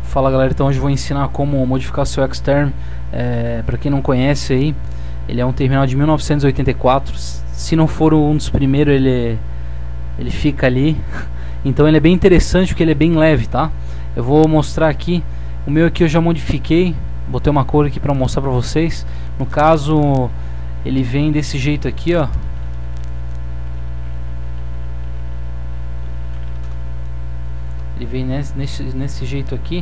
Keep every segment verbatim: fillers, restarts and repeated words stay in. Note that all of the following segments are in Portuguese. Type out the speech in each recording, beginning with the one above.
Fala galera, então hoje eu vou ensinar como modificar seu Xterm. É, para quem não conhece aí, ele é um terminal de mil novecentos e oitenta e quatro. Se não for um dos primeiros, ele, ele fica ali. Então ele é bem interessante porque ele é bem leve, tá? Eu vou mostrar aqui. O meu aqui eu já modifiquei, botei uma cor aqui para mostrar para vocês. No caso, ele vem desse jeito aqui, ó. Ele vem nesse, nesse, nesse jeito aqui.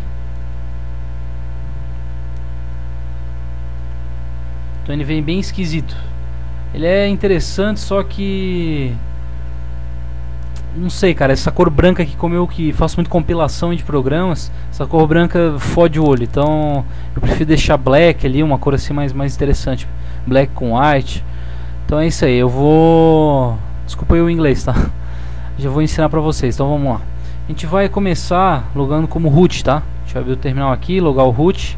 Então ele vem bem esquisito. Ele é interessante, só que não sei, cara, essa cor branca aqui, como eu que faço muito compilação de programas, essa cor branca fode o olho. Então eu prefiro deixar black ali, uma cor assim mais, mais interessante. Black com white. Então é isso aí, eu vou... Desculpa aí o inglês, tá? Já vou ensinar pra vocês, então vamos lá. A gente vai começar logando como root, tá? A gente vai abrir o terminal aqui, logar o root.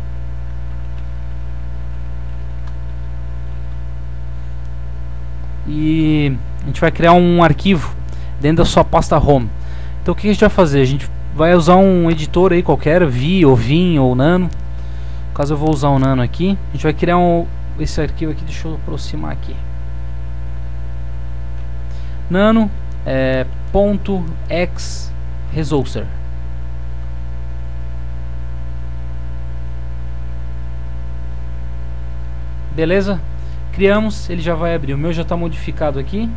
E a gente vai criar um arquivo dentro da sua pasta home. Então o que a gente vai fazer? A gente vai usar um editor aí qualquer, Vi ou Vim ou Nano. No caso eu vou usar o Nano aqui. A gente vai criar um, esse arquivo aqui, deixa eu aproximar aqui. Nano é, ponto x resolver. Beleza? Criamos, ele já vai abrir. O meu já está modificado aqui.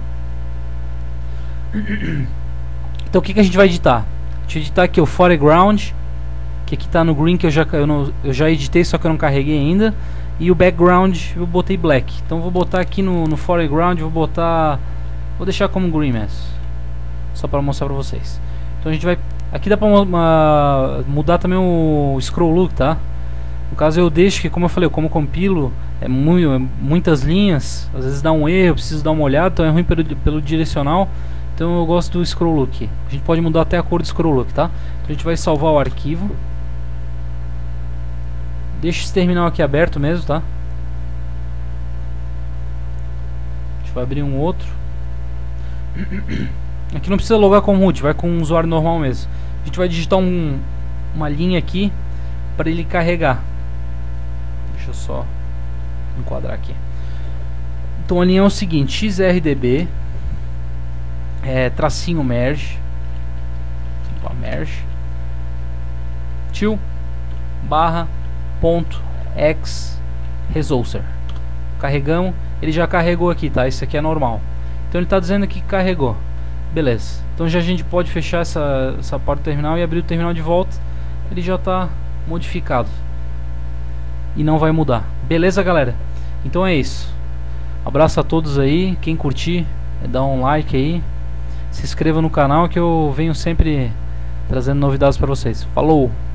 Então o que, que a gente vai editar? Deixa eu editar aqui o foreground, que aqui está no green, que eu já, eu, não, eu já editei, só que eu não carreguei ainda. E o background eu botei black. Então eu vou botar aqui no, no foreground, vou botar... Vou deixar como green mesmo, só para mostrar para vocês. Então a gente vai... Aqui dá para mudar também o scroll look, tá? No caso eu deixo que, como eu falei, como compilo é, muito, é muitas linhas, às vezes dá um erro, eu preciso dar uma olhada, então é ruim pelo, pelo direcional. Então eu gosto do scroll look. A gente pode mudar até a cor do scroll look, tá? Então a gente vai salvar o arquivo. Deixa esse terminal aqui aberto mesmo, tá? A gente vai abrir um outro. Aqui não precisa logar com root, vai com um usuário normal mesmo. A gente vai digitar um, uma linha aqui para ele carregar. Deixa eu só enquadrar aqui. Então a linha é o seguinte: xrdb é, tracinho merge, opa, merge til barra ponto x resolver. Carregamos, ele já carregou aqui, tá? Isso aqui é normal. Então ele está dizendo aqui que carregou. Beleza. Então já a gente pode fechar essa, essa parte do terminal e abrir o terminal de volta. Ele já está modificado e não vai mudar. Beleza, galera? Então é isso. Abraço a todos aí. Quem curtir, dá um like aí. Se inscreva no canal que eu venho sempre trazendo novidades para vocês. Falou!